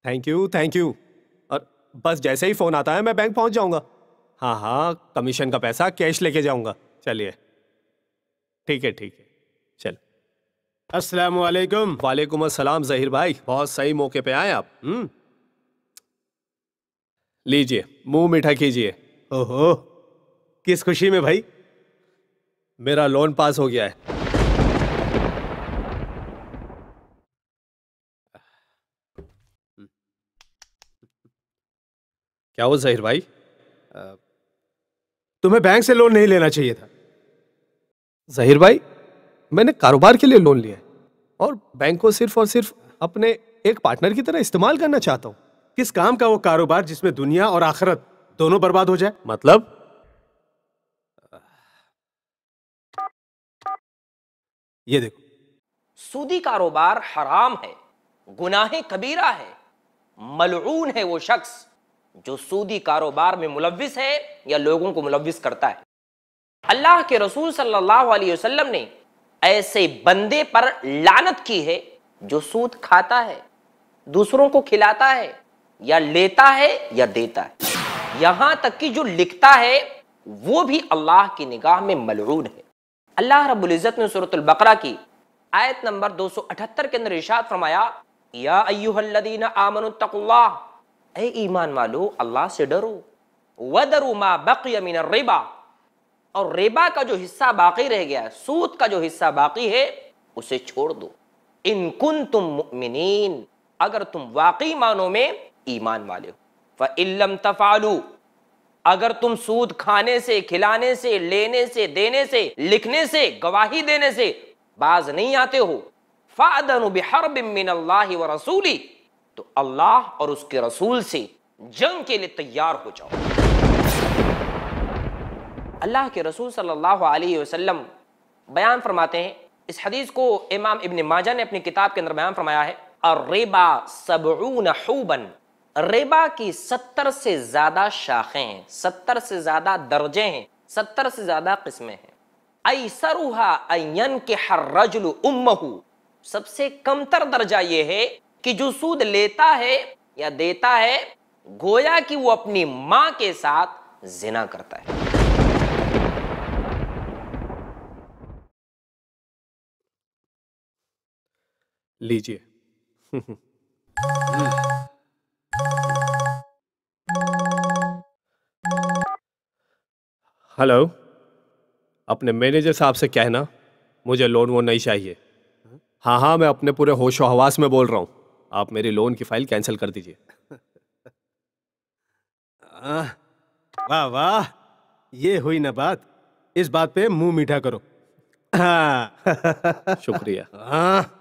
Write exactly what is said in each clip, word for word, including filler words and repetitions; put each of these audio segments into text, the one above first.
Thank you thank you. और बस जैसे ही फोन आता है मैं बैंक पहुंच जाऊंगा। हाँ हाँ, कमीशन का पैसा कैश लेके जाऊंगा। चलिए ठीक है ठीक है, चल। अस्सलाम वालेकुम। वालेकुम अस्सलाम जहीर भाई, बहुत सही मौके पे आए आप। हम्म, लीजिए मुंह मीठा कीजिए। ओहो, किस खुशी में भाई? मेरा लोन पास हो गया है। क्या हो जहीर भाई? तुम्हें बैंक से लोन नहीं लेना चाहिए था। जहीर भाई, मैंने कारोबार के लिए लोन लिया है और बैंक को सिर्फ और सिर्फ अपने एक पार्टनर की तरह इस्तेमाल करना चाहता हूं। किस काम का वो कारोबार जिसमें दुनिया और आखिरत दोनों बर्बाद हो जाए? मतलब? ये देखो, सूदी कारोबार हराम है, गुनाह कबीरा है। मलऊन है वो शख्स जो सूदी कारोबार में मुलव्विस है या लोगों को मुलव्विस करता है। अल्लाह के रसूल सल्लल्लाहु अलैहि वसल्लम ने ऐसे बंदे पर लानत की है जो सूद खाता है, दूसरों को खिलाता है, या लेता है या देता है। यहां तक कि जो लिखता है वो भी अल्लाह की निगाह में मलऊन है। अल्लाह रब्बुल इज्जत ने सूरतुल बकरा की आयत नंबर दो सौ अठहत्तर के अंदर इरशाद फरमाया, या अय्युहल्लज़ीना आमनुत्तकुल्लाह, ऐ ईमान वालो अल्लाह से डरो, वदरू मा बक़िय मिनर रिबा, और रिबा का जो हिस्सा बाकी रह गया, सूद का जो हिस्सा बाकी है उसे छोड़ दो। इन कुंतुम मुमिनीन, अगर तुम वाकई मानो में ईमान वाले हो। फ इल्लम तफालू, अगर तुम सूद खाने से, खिलाने से, लेने से, देने से, लिखने से, गवाही देने से बाज नहीं आते हो, फ़अदनु बिहर्बिम मिनल्लाहि व रसूली, तो अल्लाह और उसके रसूल से जंग के लिए तैयार हो जाओ। अल्लाह के रसूल सल्लल्लाहु अलैहि वसल्लम बयान फरमाते हैं, इस हदीस को इमाम इब्न माजा ने अपनी किताब के अंदर बयान फरमाया है, अर्रिबा सबऊन हुबन, रिबा की सत्तर से ज्यादा शाखें हैं, सत्तर से ज्यादा दर्जे हैं, सत्तर से ज्यादा किस्में हैं। ऐसरुहा अयन के हर रजुल उम्महु, सबसे कमतर दर्जा यह है कि जो सूद लेता है या देता है गोया कि वो अपनी मां के साथ जिना करता है। लीजिए। हेलो, अपने मैनेजर साहब से कहना मुझे लोन वोन नहीं चाहिए। हाँ हाँ, मैं अपने पूरे होशो हवास में बोल रहा हूँ। आप मेरी लोन की फाइल कैंसिल कर दीजिए। वाह वाह, ये हुई ना बात। इस बात पे मुंह मीठा करो। हाँ। शुक्रिया। हाँ।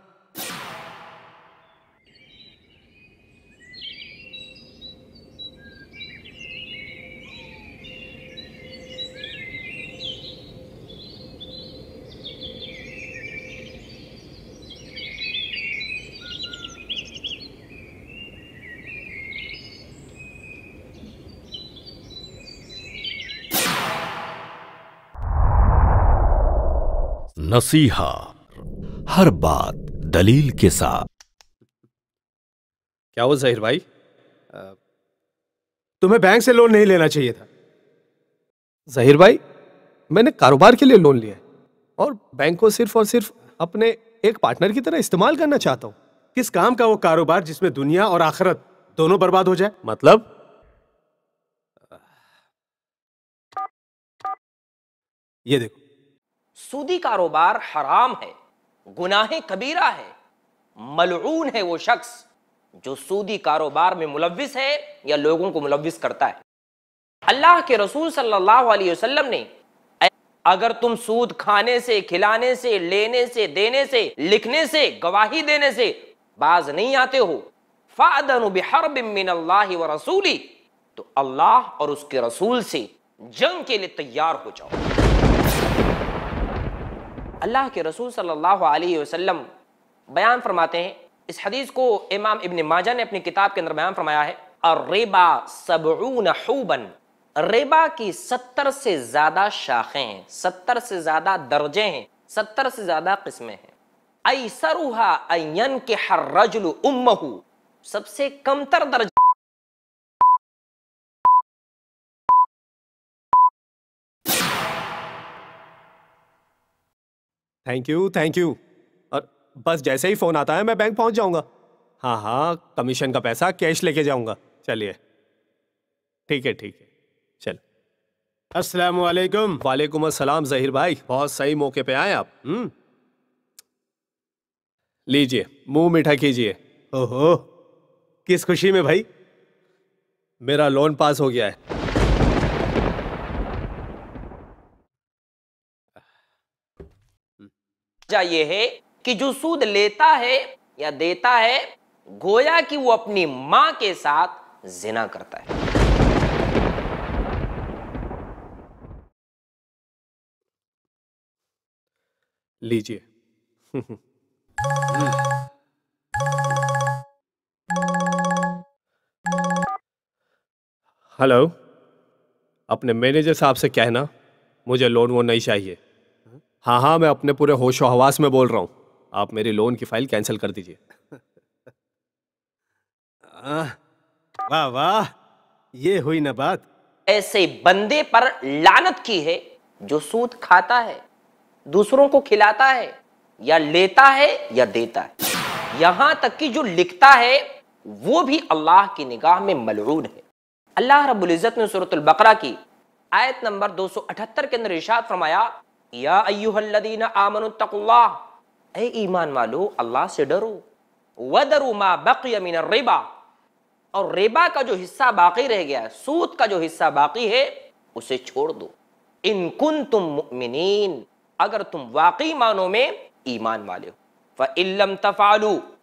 नसीहा, हर बात दलील के साथ। क्या हो जहीर भाई? तुम्हें बैंक से लोन नहीं लेना चाहिए था। जहीर भाई, मैंने कारोबार के लिए लोन लिया है और बैंक को सिर्फ और सिर्फ अपने एक पार्टनर की तरह इस्तेमाल करना चाहता हूं। किस काम का वो कारोबार जिसमें दुनिया और आखिरत दोनों बर्बाद हो जाए? मतलब? ये देखो, सूदी कारोबार हराम है, गुनाह कबीरा है। मलऊन है वो शख्स जो सूदी कारोबार में मुलव्विस है या लोगों को मुलव्विस करता है। अल्लाह के रसूल सल्लल्लाहु अलैहि वसल्लम ने, अगर तुम सूद खाने से, खिलाने से, लेने से, देने से, लिखने से, गवाही देने से बाज नहीं आते हो, फ़अदनु बिहर्बिम मिनल्लाहि व रसूली, तो अल्लाह और उसके रसूल से जंग के लिए तैयार हो जाओ। अल्लाह के रसूल सल्लल्लाहु अलैहि वसल्लम बयान फरमाते हैं, इस हदीस को इमाम इब्न माजा ने अपनी किताब के अंदर बयान फरमाया है, अर्रिबा सबऊन हुबन, रिबा की सत्तर से ज्यादा शाखें हैं, सत्तर से ज्यादा दर्जे हैं, सत्तर से ज्यादा किस्में हैं। ऐसरुहा अयन के हर रजुल उम्महु, सबसे कमतर दर्जा। Thank you thank you. और बस जैसे ही फोन आता है मैं बैंक पहुंच जाऊंगा। हाँ हाँ, कमीशन का पैसा कैश लेके जाऊंगा। चलिए ठीक है ठीक है, चल। अस्सलाम वालेकुम। वालेकुम अस्सलाम जहीर भाई, बहुत सही मौके पे आए आप। हम्म, लीजिए मुंह मीठा कीजिए। ओहो, किस खुशी में भाई? मेरा लोन पास हो गया है। ये है कि जो सूद लेता है या देता है, गोया कि वो अपनी मां के साथ जिना करता है। लीजिए। हेलो, अपने मैनेजर साहब से कहना मुझे लोन वोन नहीं चाहिए। हाँ हाँ, मैं अपने पूरे होशो हवास में बोल रहा हूँ। आप मेरी लोन की फाइल कैंसिल कर दीजिए। वाह वाह, ये हुई ना बात। ऐसे बंदे पर लानत की है जो सूद खाता है, दूसरों को खिलाता है, या लेता है या देता है। यहां तक कि जो लिखता है वो भी अल्लाह की निगाह में मलऊन है। अल्लाह रब्बुल इज्जत ने सूरतुल बकरा की आयत नंबर दो सौ अठहत्तर के अंदर इरशाद फरमाया, या अय्युहल्लज़ीना आमनुत्तकुल्लाह, ऐ ईमान वालो अल्लाह से डरो, वदरू मा बक़िय मिनर रिबा, और रिबा का जो हिस्सा बाकी रह गया, सूद का जो हिस्सा बाकी है उसे छोड़ दो। इन कुंतुम मुमिनीन, अगर तुम वाकई मानो में ईमान वाले हो। फ़इल्लम तफ़अलू,